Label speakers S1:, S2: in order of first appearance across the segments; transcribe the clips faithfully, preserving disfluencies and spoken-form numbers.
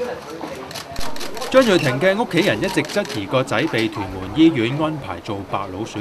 S1: 張瑞婷嘅屋企人一直質疑個仔被屯門醫院安排做白老鼠。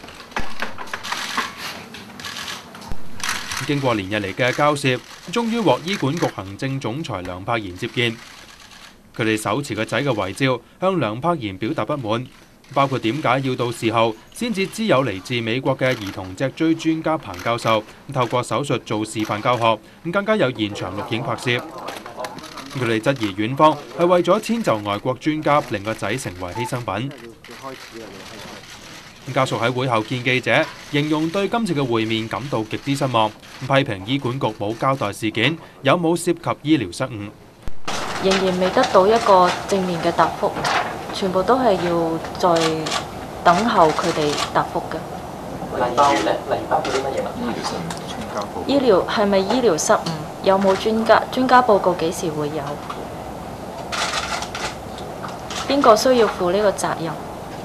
S1: 經過連日嚟嘅交涉，終於獲醫管局行政總裁梁柏賢接見。佢哋手持個仔嘅遺照，向梁柏賢表達不滿，包括點解要到事後先至知有嚟自美國嘅兒童脊椎專家彭教授透過手術做示範教學，更加有現場錄影拍攝。佢哋質疑院方係為咗遷就外國專家，令個仔成為犧牲品。家屬喺會後見記者，形容對今次嘅會面感到極之失望，批評醫管局冇交代事件有冇涉及醫療失誤。
S2: 仍然未得到一個正面嘅答覆，全部都係要再等候佢哋答覆嘅。
S3: 例如咧，例如包括啲乜嘢問題？
S2: 醫療係咪醫療失誤？有冇專家專家報告幾時會有？邊個需要負呢個責任？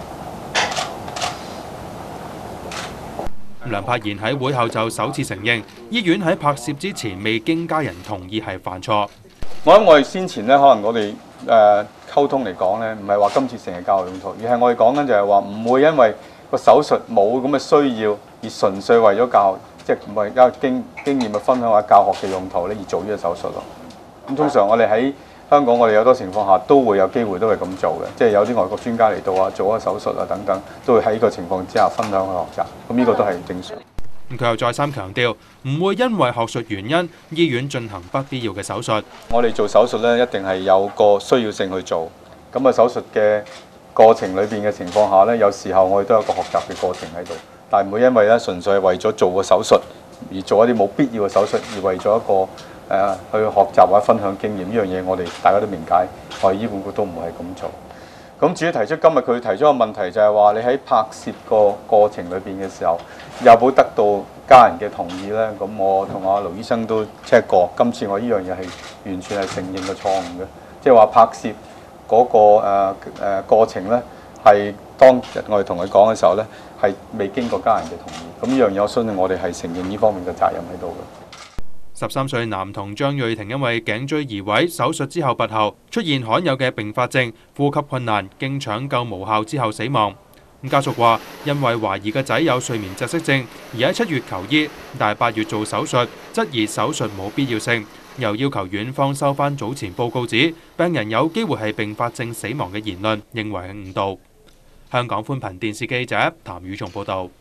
S1: 梁柏賢喺會後就首次承認，醫院喺拍攝之前未經家人同意係犯錯。
S4: 我諗我哋先前咧，可能我哋誒溝通嚟講咧，唔係話今次成日教學用途，而係我哋講緊就係話唔會因為個手術冇咁嘅需要，而純粹為咗教學，即係唔係一個經經驗嘅分享或者教學嘅用途咧而做呢個手術咯。咁通常我哋喺香港，我哋有好多情況下都會有機會都係咁做嘅，即係有啲外國專家嚟到啊，做一個手術啊等等，都會喺呢個情況之下分享去學習。咁呢個都係正常。
S1: 佢又再三強調，唔會因為學術原因，醫院進行不必要嘅手術。
S4: 我哋做手術咧，一定係有個需要性去做。咁啊，手術嘅過程裏邊嘅情況下咧，有時候我哋都有個學習嘅過程喺度，但係唔會因為咧純粹係為咗做個手術而做一啲冇必要嘅手術，而為咗一個誒、呃、去學習或者分享經驗呢樣嘢，我哋大家都明解，我哋醫管局都唔係咁做。咁至於提出今日佢提出個問題就係話，你喺拍攝個過程裏邊嘅時候，有冇得到家人嘅同意呢？咁我同阿盧醫生都 check 過，今次我呢樣嘢係完全係承認個錯誤嘅，即係話拍攝嗰、那個誒誒、呃呃、過程呢，係當日我哋同佢講嘅時候呢，係未經過家人嘅同意。咁呢樣嘢我相信我哋係承認呢方面嘅責任喺度嘅。
S1: 十三歲男童張瑞婷因為頸椎移位手術之後拔喉，出現罕有嘅併發症，呼吸困難，經搶救無效之後死亡。家屬話，因為懷疑個仔有睡眠窒息症，而喺七月求醫，但係八月做手術，質疑手術冇必要性，又要求院方收返早前報告指病人有機會係併發症死亡嘅言論，認為係誤導。香港寬頻電視記者譚宇松報導。